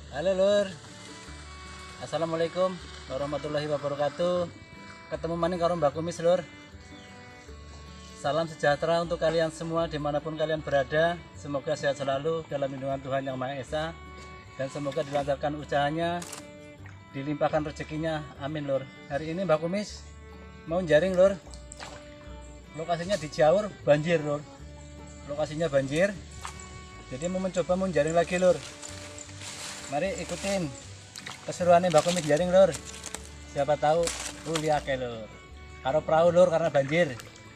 Halo Lur, Assalamualaikum warahmatullahi wabarakatuh. Ketemu maning karo Mbak Kumis Lur. Salam sejahtera untuk kalian semua dimanapun kalian berada. Semoga sehat selalu dalam lindungan Tuhan Yang Maha Esa, dan semoga dilancarkan usahanya, dilimpahkan rezekinya, amin Lur. Hari ini Mbak Kumis mau jaring Lur. Lokasinya di Ciaur, banjir Lur. Lokasinya banjir, jadi mau mencoba jaring lagi Lur. Mari ikutin keseruannya Mbak Kumis jaring Lur. Siapa tahu lihat Lur. Karo perahu Lur karena banjir.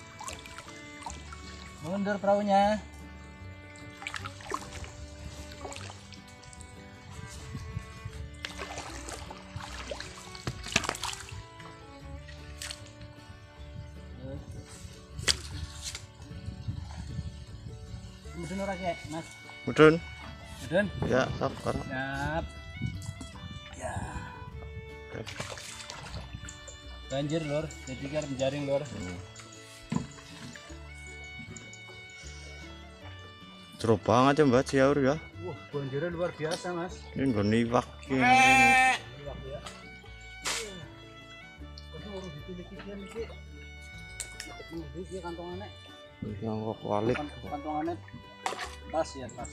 Mundur perahunya. Mudun ora kek, Mas? Mudun. Mudun? Ya, sabar. Siap. Ya. Oke. Banjir Lur, jadi kan jaring Lur. Seru banget ya Mbak Ciaur ya. Banjirnya luar biasa Mas. Ini nggak niwak ini. Ini kantongannya. Yang kok kualit. Kantongannya pas ya pas.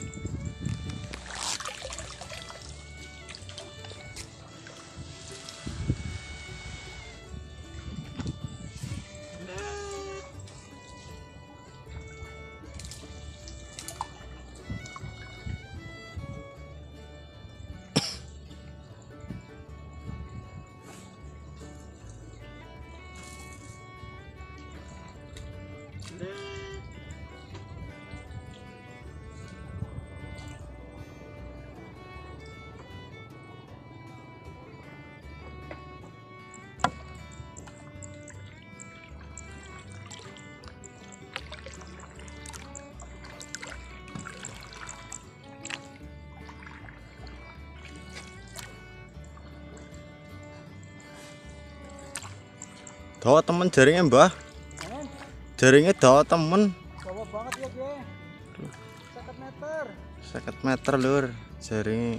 Dawa temen jaringnya Mbah. Jaringnya dawa temen. Bawa banget ya gue. 50 meter. 50 meter Lur jaringnya.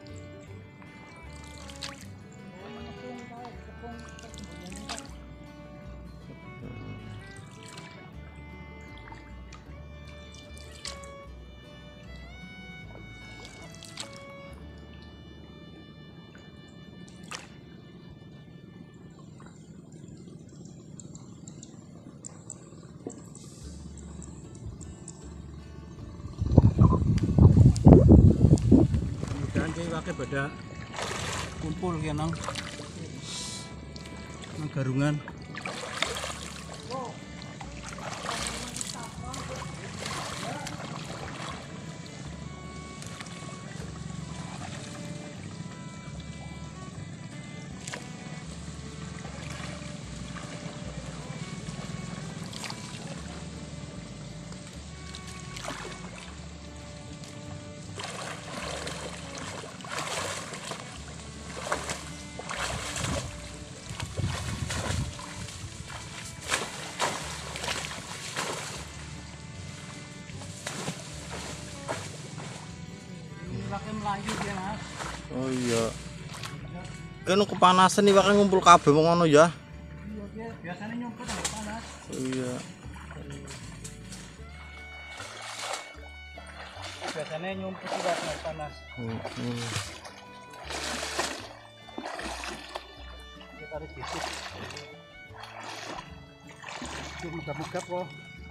Mudah-mudahan pakai beda kumpul ki nang garungan. Pakai melayu dia Mas. Oh iya. Kan kepanasan nih pakai ngumpul kabeh wong ngono ya. Iya dia biasanya nyumput nggak panas. Oh iya. Biasanya nyumput juga nggak panas. Kita tarik bisik. Itu megap-megap kok.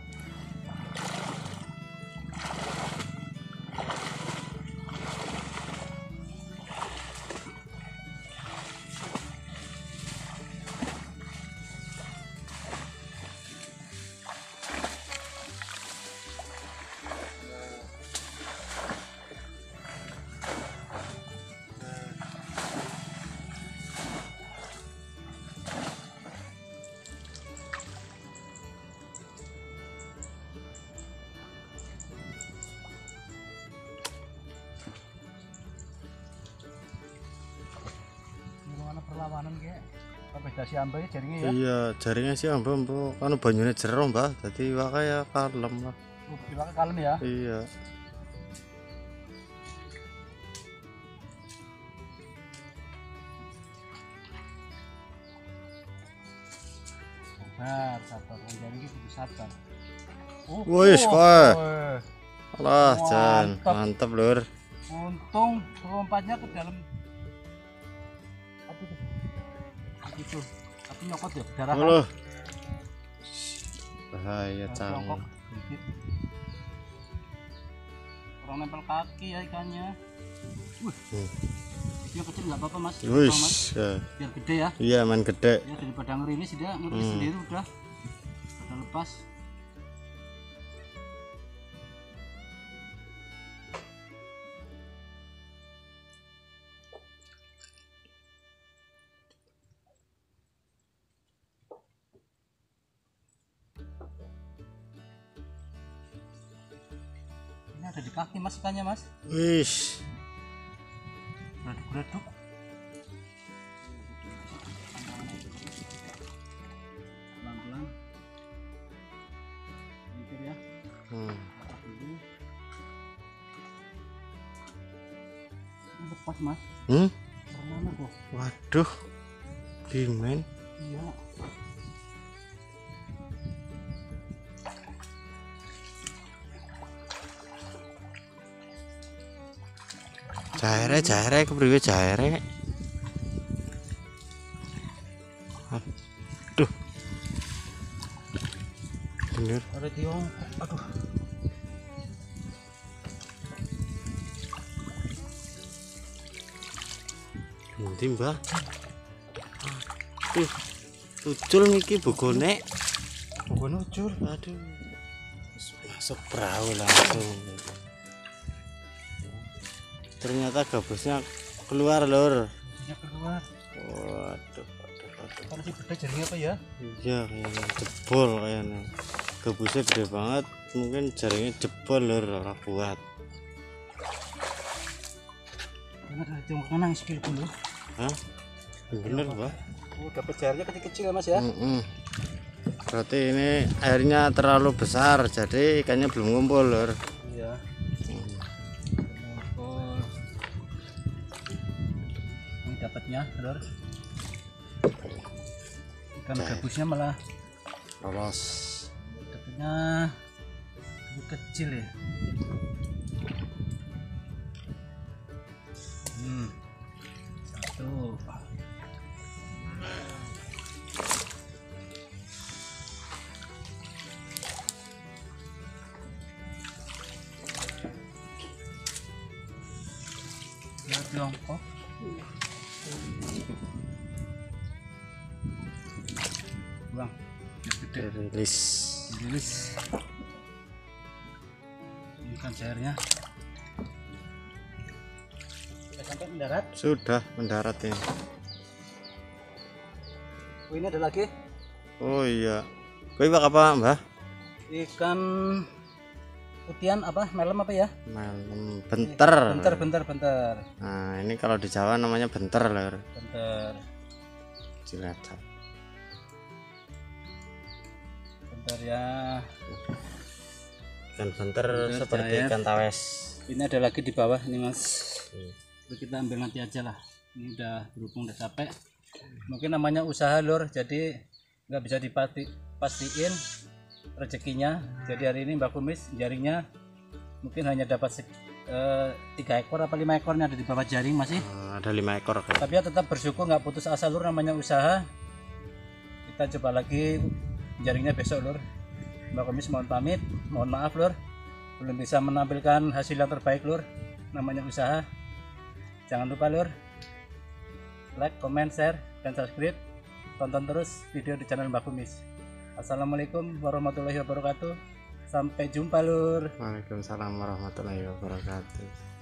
Perlawanan kayak pedasi ambai jaringnya ya. Iya, jaringnya sih Mbak, kan banyune jero Mbak, dadi wae ya kalem lah. Pakai kalem ya. Iya. sabar sabar jaring ini kudu sabar. Wis kowe. Weh. Alah Jan, Mantap. mantep lur. Untung lompatnya ke dalam itu tapi nyokot ya darah Aduh. Bahaya Cang. Jongkok dikit. Kurang nempel kaki ya ikannya. Yang kecil nggak apa-apa mas. Wis. Mas. Biar gede ya. Iya main gede. Ya daripada ngerilis dia ngerilis sendiri udah lepas. Ini ada di kaki mas ikannya mas. Wis. Geleduk-geleduk. Pelan-pelan. Mikir ya. Angkat dulu. Ini lepas mas. Mana kok? Waduh. Dimen. Iya. Jaire kepriwe jaire. Aduh. Bener. Ada tiongkok. Aduh. Nanti mbak. Aduh. Ucul niki bogone. Bogone ucul. Aduh. Masuk perahu langsung. Ternyata gabusnya keluar lur. Gabusnya keluar. Waduh. Kalau si beda jaringnya apa ya? Iya kayaknya jebol kayaknya. Gabusnya gede banget. Mungkin jaringnya jebol lur, ora kuat. Bener ada tiongkok mana skill dulu. Hah? Bener mbak. Oh dapat jaringnya kecil-kecil ya mas ya? Berarti ini airnya terlalu besar, jadi ikannya belum ngumpul lur. Iya. Ini dapatnya lur. Ikan gabusnya malah Lolos. dapatnya lebih kecil ya. Satu. Ya tiongkok. Buang. Gede. Rilis. Rilis. Ini kan cairnya. Sudah sampai mendarat. Sudah mendarat ini. Oh, ini ada lagi. Oh iya. Kowe bak apa mbah? Ikan putihan apa? Melem apa ya? Melem benter. Benter. Nah ini kalau di Jawa namanya benter lur. Benter. Cilacap. Benter ya. Ikan benter Benter seperti cair. ikan tawes. Ini ada lagi di bawah ini mas. Jadi kita ambil nanti aja lah. Ini udah berhubung udah capek. Mungkin namanya usaha lur, jadi nggak bisa pastiin rezekinya. Jadi hari ini Mbak Kumis jaringnya mungkin hanya dapat 3 ekor apa 5 ekornya ada di bawah jaring masih. Ada 5 ekor kan. Tapi ya tetap bersyukur, nggak putus asa lur, namanya usaha. Kita coba lagi jaringnya besok lur. Mbak Kumis mohon pamit, mohon maaf lur, belum bisa menampilkan hasil yang terbaik lur, namanya usaha. Jangan lupa lur, like, comment, share, dan subscribe. Tonton terus video di channel Mbak Kumis. Assalamualaikum warahmatullahi wabarakatuh. Sampai jumpa lur. Waalaikumsalam warahmatullahi wabarakatuh.